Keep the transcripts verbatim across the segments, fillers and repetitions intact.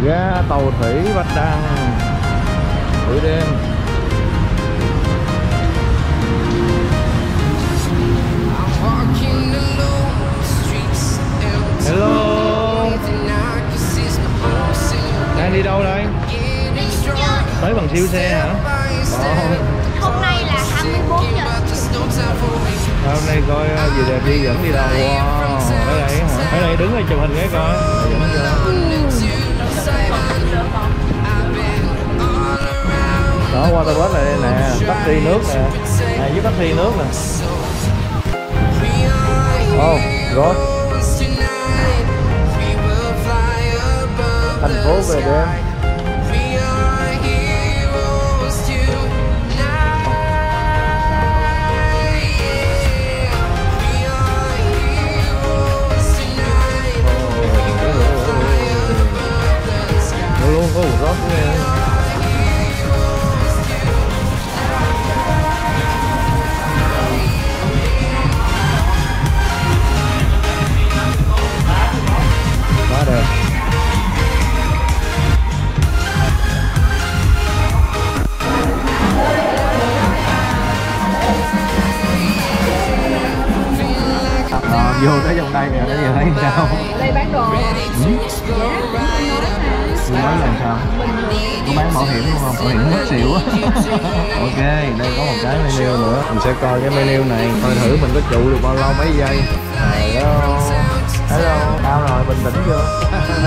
Ga tàu thủy Bạch Đằng buổi đêm. Hello, đang đi đâu đây? Tới bằng siêu xe hả? Oh. Hôm nay là hai mươi bốn giờ. Hôm nay coi gì đẹp đi dẫn đi đâu? Wow, ở đây hả? Ở đây đứng đây chụp hình cái coi. Dẫn đó, waterpark này nè, taxi nước nè, này với taxi nước nè. Oh, rồi. Thành phố về đêm. Luôn luôn có một rót nghe. Quá đẹp. À, vô tới trong đây nè, bây giờ thấy sao? Đây bán đồ. Ừ. Tôi nói là sao? Có bán bảo hiểm đúng không? Bảo hiểm mất xỉu á. Ok, đây có một cái menu nữa. Mình sẽ coi cái menu này, coi thử mình có trụ được bao lâu, mấy giây. Hello. Hello, sao rồi, bình tĩnh chưa?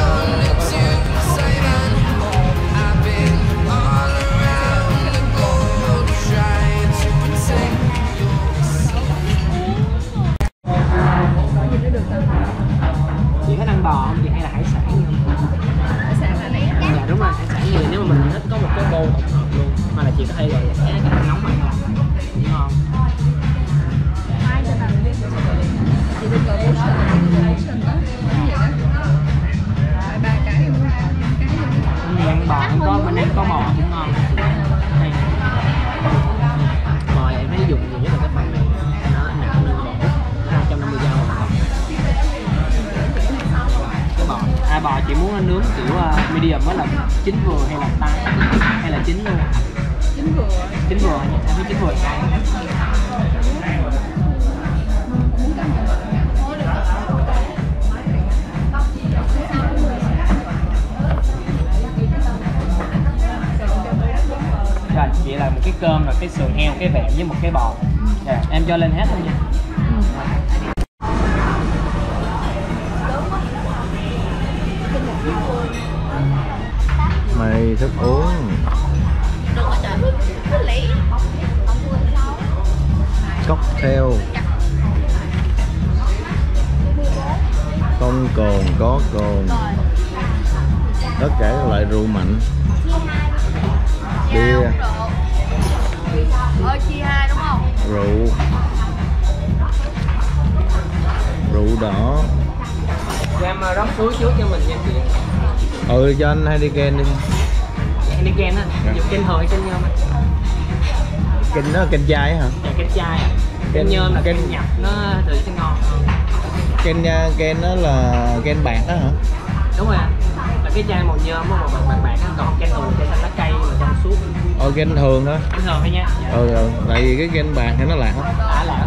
Chị thích ăn bò không chị hay là hải sản không? Hải sản là lấy cá. Dạ đúng rồi, hải sản nhiều. Nếu mà mình thích có một cái bowl tổng hợp luôn, hoặc là chị có thể gọi là cái cái nóng ăn là cũng ngon. Mai cho bạn biết chị được gọi bố sần, bố sần đó, cái gì đó. Rồi ba cái luôn, năm cái luôn. Mình ăn bò cũng có, mình ăn có bò cũng ngon. Đây. Bò em thấy dùng nhiều nhất là cái phần này, nó nặng hơn bò Úc, hai trăm năm mươi gram. Cái bò, à bò chị muốn nướng kiểu uh, medium đó là chín vừa hay là tái hay là chín luôn? Chín vừa. Chín vừa, em thấy chín vừa cái. Rồi, chị là một cái cơm rồi cái sườn heo, cái vẹn với một cái bò. Dạ, em cho lên hết luôn nha. Mày thức uống. Cocktail. Không cồn, có cồn. Tất cả các loại rượu mạnh. Bia. Ơi chia hai đúng không? Rượu. Rượu đỏ. Cho em rót suối trước cho mình nha chị. Ừ, cho anh Heineken đi. Heineken á, dùng kênh hồi kênh nhôm á. Kênh đó kênh chai hả? Dạ kênh chai à. Kênh nhôm là kênh nhập nó thì sẽ ngon hơn. Kênh kênh đó là kênh bạc đó hả? Đúng rồi ạ. Là cái chai màu nhôm màu bạc bạc bạc á, còn kênh thường kênh xanh lá cây mà trong suốt. Ờ kênh thường đó. Kênh thường thôi nha. Dạ. Ừ, ừ, tại vì cái kênh bạc thì nó lạc á. Đã lạc.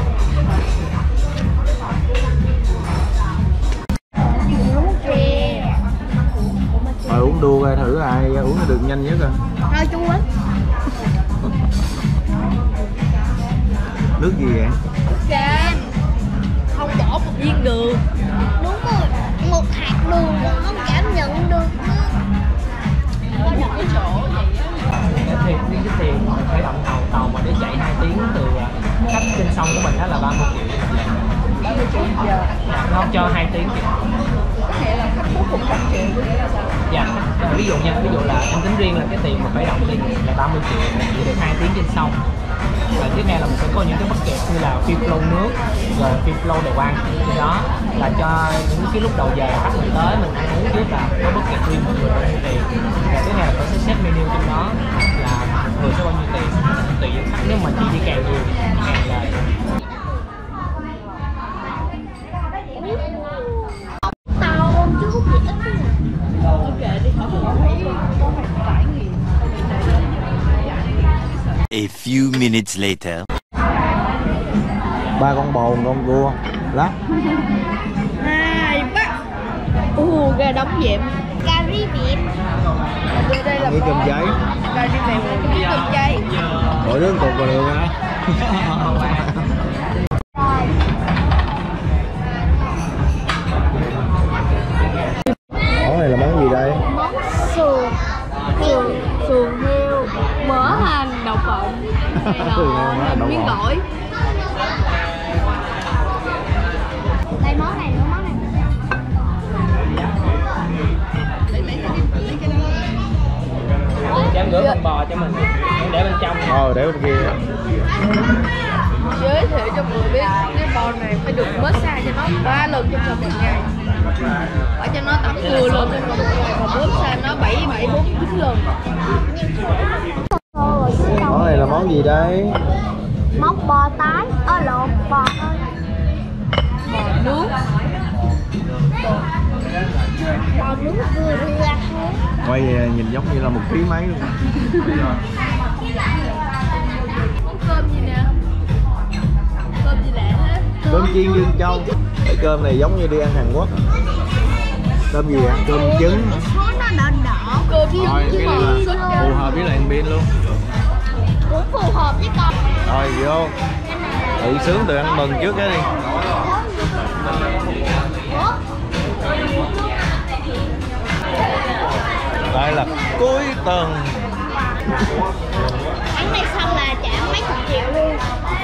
Mày uống đua coi thử ai uống được nhanh nhất à. Thôi chua lắm. Nước gì vậy? Cam. Không bỏ một viên đường. Đúng rồi, một hạt đường mà không cảm nhận được nữa. Có một cái chỗ vậy á. Cái thuyền, cái thuyền khởi động tàu tàu mà để chạy hai tiếng từ cách trên sông của mình đó là ba mươi triệu. ba mươi triệu giờ. Không cho hai tiếng kìa. Có nghĩa là khách có một trăm triệu của nghĩa là sao? Dạ, ví dụ nha, ví dụ là em tính riêng là cái tiền mà khởi động đi là ba mươi triệu, chỉ được hai tiếng trên sông. Và tiếp theo là mình sẽ có những cái bucket như là free flow nước, rồi free flow đồ ăn. Thì đó là cho những cái lúc đầu giờ khách mình tới mình ăn uống trước là có bucket riêng mọi người bao nhiêu tiền. Và tiếp theo là sẽ set menu trong đó là người sẽ bao nhiêu tiền, tùy vào khách. Nếu mà chi đi càng nhiều càng lời. Tao chứ hút gì ít. Ok đi. A few minutes later. Ba con bò, một con cua, lát. Hai ba. Ồ, gà đóng dệm. Cà ri vịt. Vô đây là Nghĩ cơm cháy. cà ri vịt, cơm cháy. Mỗi đứa cục vào được hả? Món này là món gì đây? Món sườn, sườn, sườn heo, mỡ hành, đậu phộng, rồi miếng gỏi. Đây món này nữa, món này. Cho em rửa con bò cho mình, em để bên trong. Ờ, để bên kia. Giới thiệu cho mọi người biết cái bò này phải được massage cho nó ba lần trong vòng một ngày. Phải cho nó tắm mười lần trong vòng một ngày, và massage nó bảy bảy bốn chín lần. Món này là món gì đây? Món bò tái, ơ lộn bò thôi. Bò nướng. Bò nướng vừa vừa. Quay nhìn giống như là một ký mấy luôn. Món cơm gì nè? Cơm gì lạ thế? Cơm chiên Dương Châu. Cái cơm này giống như đi ăn Hàn Quốc. Cơm gì vậy? Cơm trứng. Nó đỏ đỏ. Cơm với Rồi, cái này là phù hợp với lại ăn pin luôn. cũng phù hợp với con. Rồi vô. Tự sướng tự ăn mừng trước cái đi. Đây là cuối tuần. Ăn này xong là trả mấy chục triệu luôn.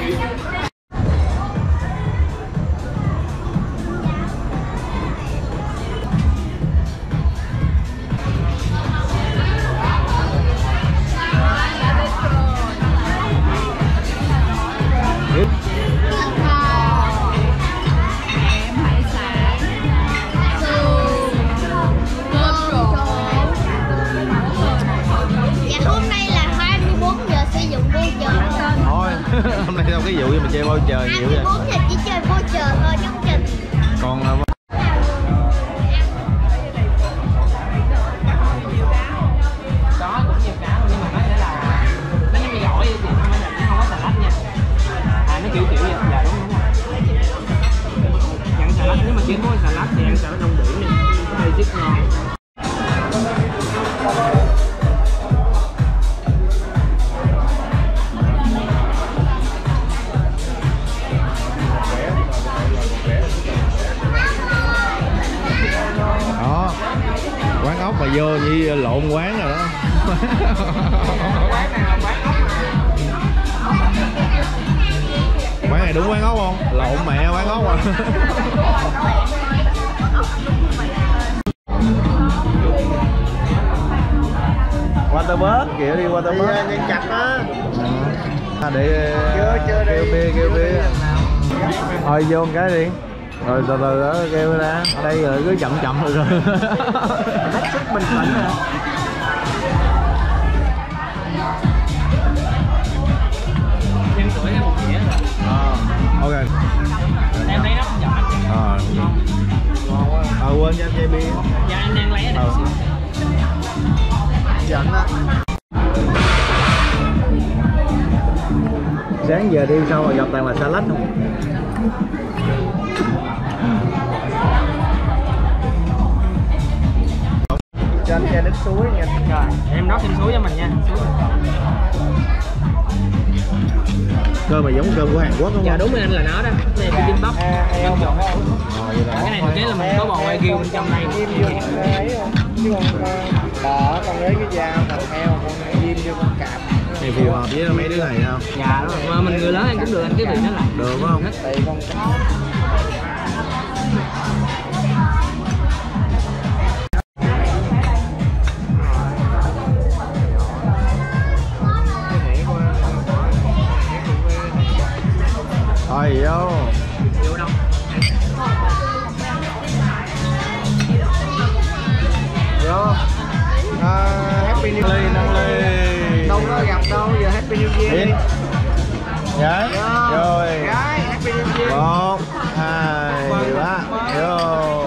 Tiếp. Hôm nay đâu cái vụ gì mà chơi bao trời nhiều vậy? hai mươi bốn giờ chỉ chơi vô chờ thôi chứ không chơi. Còn là Có cũng nhiều cá nhưng mà nó sẽ là nó như mì gỏi vậy thì không phải là nó không có xà lách nha. À nó kiểu kiểu vậy, dạ đúng đúng rồi. Nhận xà lách, nếu mà chỉ có xà lách thì ăn xà lách đông biển đi, hơi rất ngon. đó, quán ốc mà vô như lộn quán rồi đó. Quán này đúng quán ốc không? Lộn mẹ quán ốc à. Waterbird kiểu đi Waterbird nhân chặt á. À, để kêu bia kêu bia. Thôi vô một cái đi. Rồi từ từ đó kêu ra. Đây rồi cứ chậm chậm rồi rồi. Hết sức bình tĩnh rồi. Nhân tuổi hay một dĩa rồi. À, ok. Em lấy nó giọt. À, ngon quá. À quên cho em chai bia. Dạ em đang lấy ở đây. Dẫn á. Sáng giờ đi sao mà gặp toàn là salad không? Cho anh chai nước suối nha. Rồi, em rót thêm suối cho mình nha. Suối. Cơm mà giống cơm của Hàn Quốc đúng không? Dạ đúng rồi anh, là nó đó. Đây là cái bắp. Em chọn. Rồi, vậy Cái này thực tế là mình có bò wagyu bên trong đây. Chứ còn bò còn lấy cái da, còn heo còn ghim vô con cạp. thì phù hợp với mấy đứa này không? Dạ đúng rồi. Mà mình người lớn ăn cũng được, anh cứ tùy nó lại. Được phải không? Tùy con chó. Rồi vô. Vô đâu? Vô. À, Happy New Ly nâng ly. đâu có gặp đâu, giờ Happy New Year đi. Dạ. Rồi. Gái, Happy New Year. Một, hai, ba. Vô.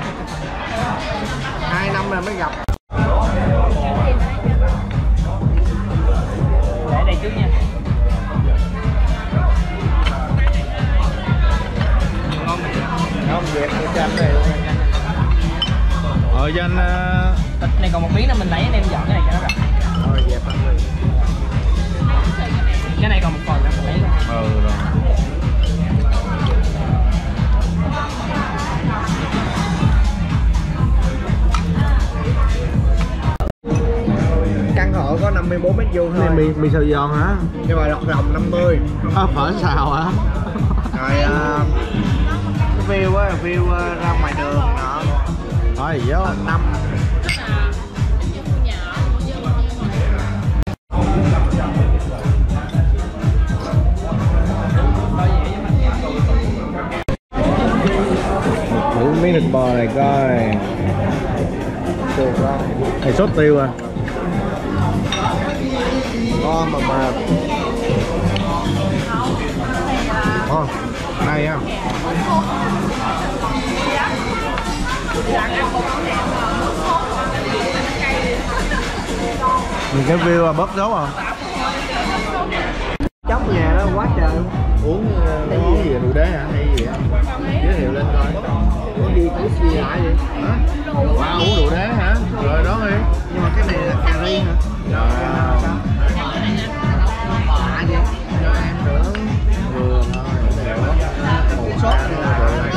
Hai năm rồi mới gặp. Để đây trước nha. gọi cho anh uh... Thịt này còn một miếng nữa mình lấy anh em dọn cái này cho nó rộng. Rồi dẹp ăn đi. Cái này còn một phần nữa mình lấy ra. Ừ rồi. Căn hộ có năm mươi bốn mét vuông thôi. Mì mì xào giòn hả? Nhưng mà lọc lòng năm mươi. À, phở xào hả? Rồi uh, cái view á, view uh, ra ngoài đường đó. Thôi vô. Năm. Thử miếng thịt bò này coi. Được không? Này sốt tiêu à? Ngon mà mềm. Ồ, hay á. Nhìn cái view là bớt dấu à? Chóc nhà đó quá trời. Uống uh, cái món gì, đồ đế hả? Hay gì á? Giới thiệu lên coi. Uống đi uống gì lại vậy? Hả? Wow, uống đồ đế hả? Rồi đó đi. Nhưng mà cái này là cà ri hả? Wow. Bạ vậy? Cho em nữa. Vừa thôi. Một Sốt này này.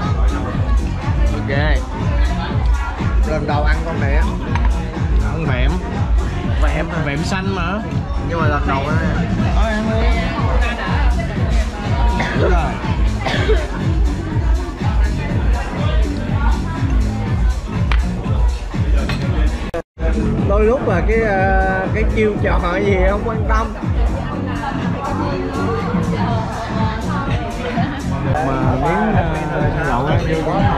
ok. Lần đầu ăn con này á. Ăn vẹm. Vẹm hả? Vẹm xanh mà. Nhưng mà lần đầu á. Thôi ăn đi. Đúng rồi. Đôi lúc là cái uh, cái chiêu trò gì không quan tâm. Mà miếng uh, lẩu á,